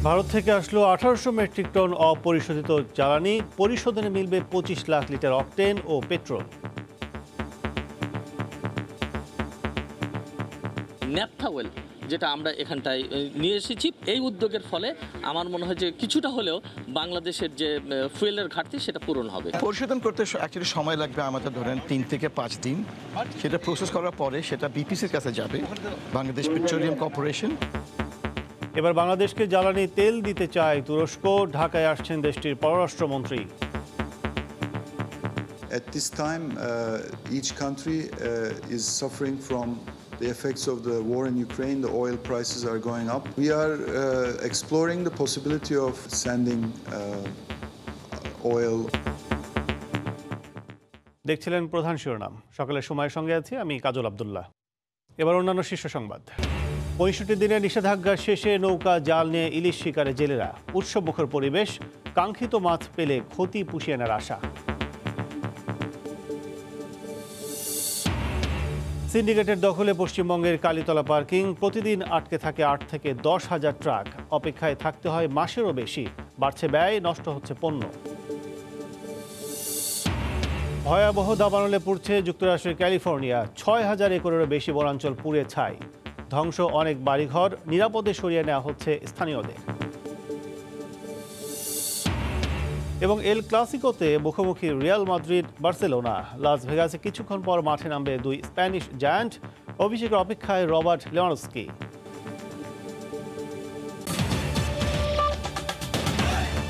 ভারত থেকে আসলো 1800 metric ton অপরিশোধিত জ্বালানি, পরিশোধনে মিলবে 25 লাখ লিটার অকটেন ও পেট্রোল। ন্যাপথা ওয়েল যেটা আমরা এখানটায় নিয়ে এসেছি, এই উদ্যোগের ফলে আমার মনে হয় যে কিছুটা হলেও বাংলাদেশের যে ফুয়েলের ঘাটতি সেটা পূরণ হবে। পরিশোধন করতে অ্যাকচুয়ালি সময় লাগবে আমাদের ধরেন 3 থেকে 5 দিন। সেটা প্রসেস করার পরে সেটা বিপিসির কাছে যাবে, বাংলাদেশ পেট্রোলিয়াম কর্পোরেশন। এবার বাংলাদেশকে জ্বালানি তেল দিতে চায় তুরস্ক। ঢাকায় আসছেন দেশটির পররাষ্ট্রমন্ত্রী। At this time, each country is suffering from the effects of the war in Ukraine. The oil prices are going up. We are exploring the possibility of sending oil. দেখছিলেন প্রধান শিরোনাম। সকালের সময়ের সঙ্গে আছি আমি কাজল আব্দুল্লাহ। এবার অন্যান্য শীর্ষ সংবাদ। 65 দিনের নিষেধাজ্ঞা শেষে নৌকা জাল নিয়ে ইলিশ শিকারে জেলেরা। উৎসবমুখর পরিবেশ, কাঙ্ক্ষিত মাছ পেলে ক্ষতি পুষিয়ে আনার আশা। সিন্ডিকেটের দখলে পশ্চিমবঙ্গের কালীতলা পার্কিং, প্রতিদিন আটকে থাকে 8 থেকে 10 হাজার ট্রাক। অপেক্ষায় থাকতে হয় মাসেরও বেশি। বাড়ছে ব্যয়, নষ্ট হচ্ছে পণ্য। ভয়াবহ দাবানলে পুড়ছে যুক্তরাষ্ট্রের ক্যালিফোর্নিয়া। 6000 একরেরও বেশি বনাঞ্চল পুড়ে ছাই। ধ্বংস অনেক বাড়িঘর, নিরাপদে সরিয়ে নেওয়া হচ্ছে স্থানীয়দের। এবং এল ক্লাসিকোতে মুখোমুখি রিয়াল মাদ্রিদ বার্সেলোনা। লাস ভেগাসে কিছুক্ষণ পর মাঠে নামবে দুই স্প্যানিশ জায়ান্ট। অভিষেকের অপেক্ষায় রবার্ট লেভানডস্কি।